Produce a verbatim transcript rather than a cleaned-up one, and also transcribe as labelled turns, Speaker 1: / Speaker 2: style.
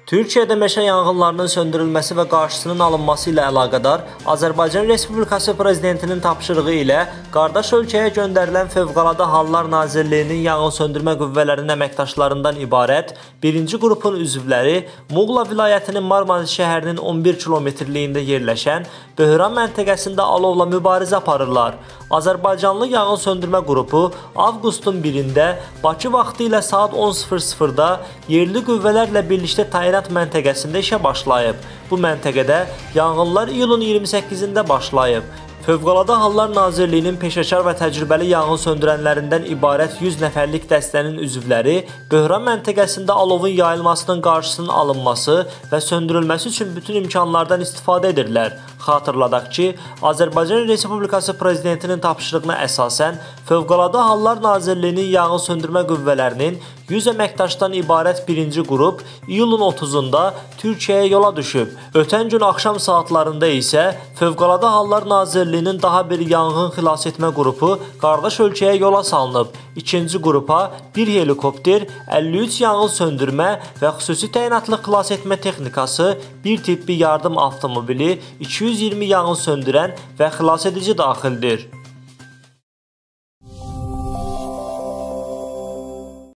Speaker 1: Türkiyədə meşə yanğınlarının söndürülməsi və qarşısının alınması ilə əlaqədar Azərbaycan Respublikası Prezidentinin tapşırığı ilə qardaş ölkəyə göndərilən Fövqəladə Hallar Nazirliyinin yanğınsöndürmə qüvvələrinin əməkdaşlarından ibarət birinci qrupun üzvləri Muğla vilayətinin Marmaris şəhərinin on bir kilometrliyində yerləşən Böhran məntəqəsində alovla mübarizə aparırlar. Azərbaycanlı yanğınsöndürmə qrupu avqustun birində Bakı vaxtı ilə saat on sıfır sıfırda yerli qüvvələrlə birlikdə təyinat məntəqəsində işə başlayıb. Bu məntəqədə yanğınlar iyulun iyirmi səkkizində başlayıb. Fövqəladə Hallar Nazirliyinin peşəkar və təcrübəli yanğın söndürənlərindən ibarət yüz nəfərlik dəstənin üzvləri Böhran məntəqəsində alovun yayılmasının qarşısının alınması və söndürülməsi üçün bütün imkanlardan istifadə edirlər. Xatırladaq ki, Azərbaycan Respublikası Prezidentinin tapşırığına əsasən Fövqəladə Hallar Nazirliyinin yanğın söndürmə qüvvələrinin yüz əməkdaşdan ibarət birinci qrup iyulun otuzunda Türkiyəyə yola düşüb. Ötən gün axşam saatlarında isə Fövqəladə Hallar Nazirliyinin daha bir yanğın xilas etmə qrupu qardaş ölkəyə yola salınıb. İkinci qrupa bir helikopter, əlli üç yanğın söndürmə və xüsusi təyinatlı xilas etmə texnikası, bir tibbi yardım avtomobili, iki yüz iyirmi yanğın söndürən və xilas edici daxildir.